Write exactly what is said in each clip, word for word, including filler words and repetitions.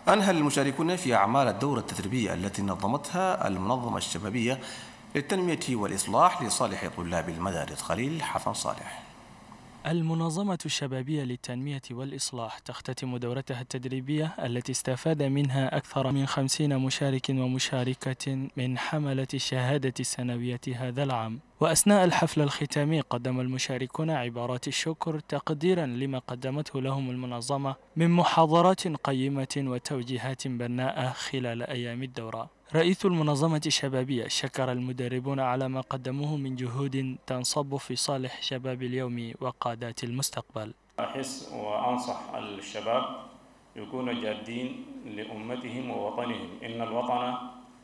أنهى المشاركون في أعمال الدورة التدريبية التي نظمتها المنظمة الشبابية للتنمية والإصلاح لصالح طلاب المدارس. خليل حسن صالح. المنظمة الشبابية للتنمية والإصلاح تختتم دورتها التدريبية التي استفاد منها أكثر من خمسين مشارك ومشاركة من حملة الشهادة السنوية هذا العام. وأثناء الحفل الختامي قدم المشاركون عبارات الشكر تقديرا لما قدمته لهم المنظمة من محاضرات قيمة وتوجيهات بناءة خلال أيام الدورة. رئيس المنظمة الشبابية شكر المدربون على ما قدموه من جهود تنصب في صالح شباب اليوم وقادات المستقبل. أحس وأنصح الشباب يكونوا جادين لأمتهم ووطنهم. إن الوطن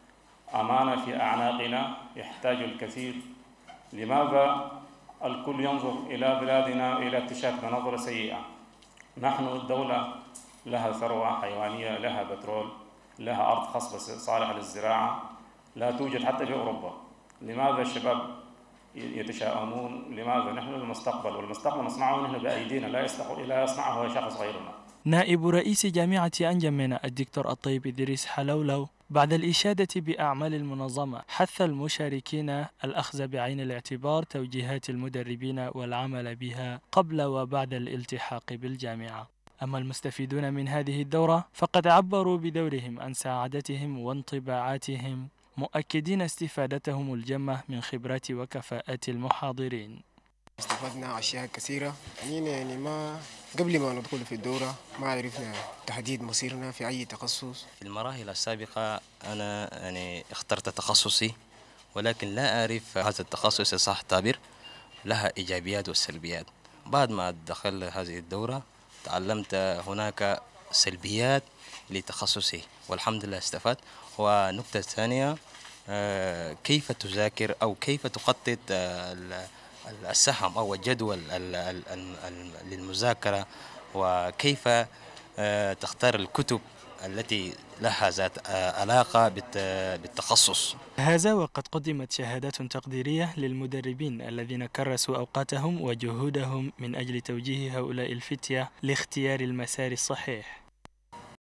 أمانة في أعناقنا يحتاج الكثير. لماذا الكل ينظر إلى بلادنا إلى اكتشاف مناظر سيئة؟ نحن الدولة لها ثروة حيوانية، لها بترول، لها أرض خصبة صالحة للزراعة لا توجد حتى في أوروبا. لماذا الشباب يتشاءمون؟ لماذا؟ نحن المستقبل، والمستقبل نصنعه نحن بأيدينا، لا يستطيع لا يصنعه شخص غيرنا. نائب رئيس جامعة أنجمنا الدكتور الطيب إدريس حلولو بعد الإشادة بأعمال المنظمة حث المشاركين الأخذ بعين الاعتبار توجيهات المدربين والعمل بها قبل وبعد الالتحاق بالجامعة. أما المستفيدون من هذه الدورة فقد عبروا بدورهم عن سعادتهم وانطباعاتهم، مؤكدين استفادتهم الجمة من خبرات وكفاءات المحاضرين. استفدنا أشياء كثيرة، يعني يعني ما قبل ما ندخل في الدورة ما عرفنا تحديد مصيرنا في أي تخصص. في المراحل السابقة أنا يعني اخترت تخصصي، ولكن لا أعرف هذا التخصص صح التعبير لها إيجابيات وسلبيات. بعد ما دخل هذه الدورة تعلمت هناك سلبيات لتخصصي والحمد لله استفدت. ونقطة ثانية كيف تذاكر أو كيف تخطط السهم أو الجدول للمذاكرة، وكيف تختار الكتب التي لها ذات علاقة بالتخصص. هذا وقد قدمت شهادات تقديرية للمدربين الذين كرسوا أوقاتهم وجهودهم من أجل توجيه هؤلاء الفتية لاختيار المسار الصحيح.